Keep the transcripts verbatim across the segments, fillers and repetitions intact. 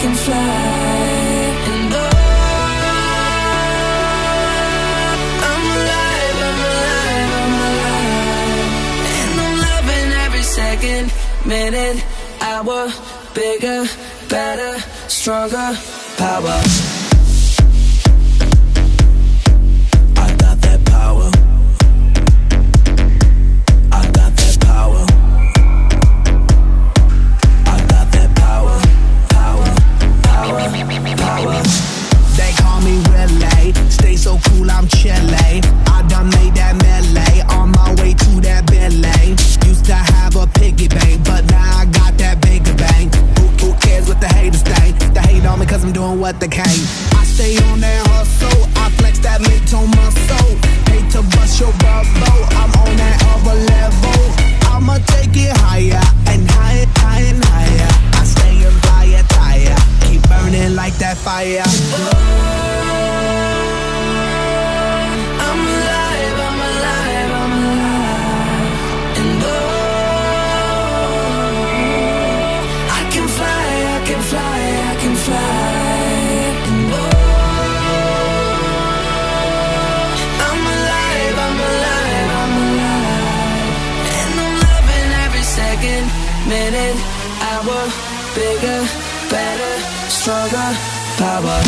can fly. And oh, I'm alive, I'm alive, I'm alive. And I'm loving every second, minute, hour. Bigger, better, stronger, power. I got that power. I got that power. I got that power. Power, power, power. They call me Relay. Stay so cool, I'm Chile. I done made that melee on my way to that Bentley. Used to have a piggy bank, but now I got that bigger bank. Who, who cares what the haters think? They hate on me cause I'm doing what they can. I stay on that hustle, I flex that mid-tone muscle. Hate to bust your bubble, I'm on that other level. I'ma take it higher and higher, higher and higher. I stay in fire, tire, keep burning like that fire. I'm alive, I'm alive, I'm alive. And oh, I can fly, I can fly, I can fly. And oh, I'm alive, I'm alive, I'm alive. And I'm loving every second, minute, hour. Bigger, better, stronger, power.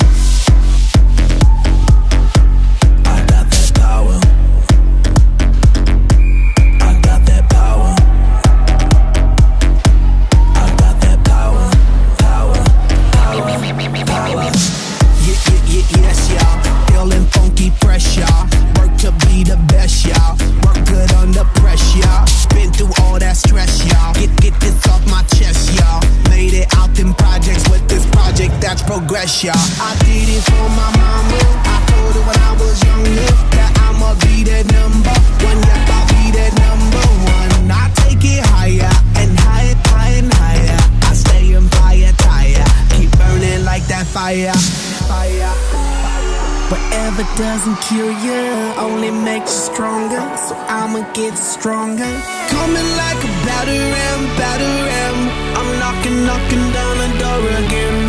Y'all. I did it for my mama. I told her when I was younger that I'ma be that number one. Yep, I'll be that number one. I take it higher and higher, higher and higher. I stay in fire, tire, keep burning like that fire. Fire. Whatever doesn't kill you only makes you stronger. So I'ma get stronger. Coming like a batter ram, batter ram. I'm knocking, knocking down the door again.